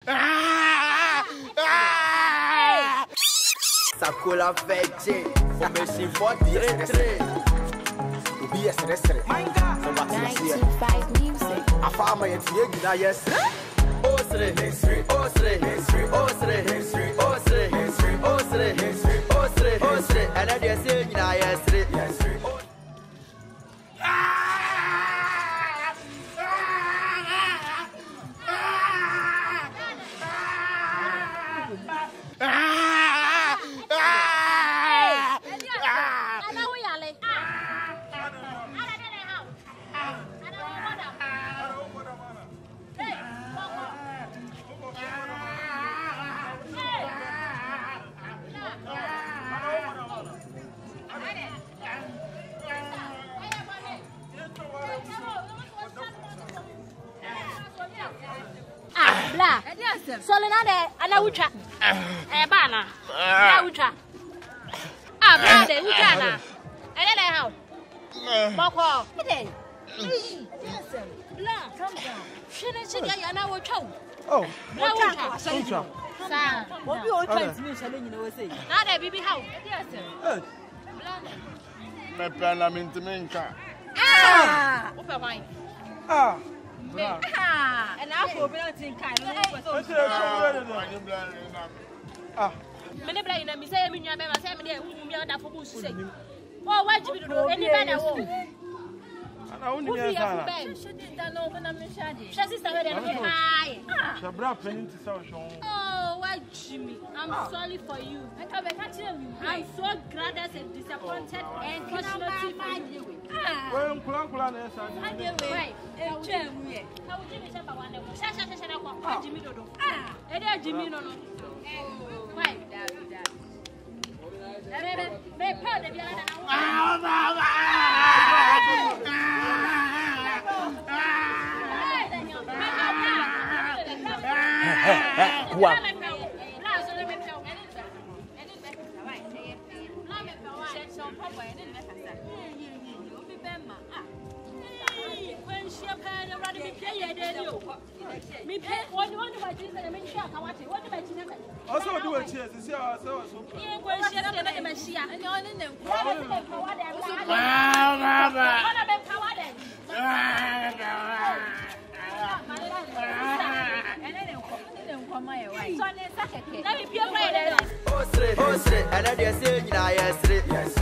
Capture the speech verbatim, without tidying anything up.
Sacola fete, formation for the Ubi yes, restre. ninety-five music. A farmer yet here, yes. Osre history, Osre history, Osre history, Osre history, Osre history, Osre history, and I just say, yes, yes. Blah. Solina de Anaucha. Eh, Bana. Naucha. Ah, brother, Uchana. And then I have. Boko. Blah. Come down. Shouldn't she get an hour chow? Oh, Naucha. Sutra. What you all trying to mention in your say? Not a baby house. Yes, sir. My plan, I'm into Minka. Ah! Open wine. Ah. Ah! And I will be in kind Ah. Many blame them, say, I mean, I never say, whom you are not supposed to say. Oh, why do you do any better? And I only have a oh, why, Jimmy? I'm sorry for you. I'm so glad as a disappointed and questionable for you. Well, Kulan is I did wait. How would you say about one of them? Jimmy Dodo. Ah, and there, Jimmy, no, no. Why, David? They put the also do a cheers to see ourselves. Osre, Osre, and I just say, yes.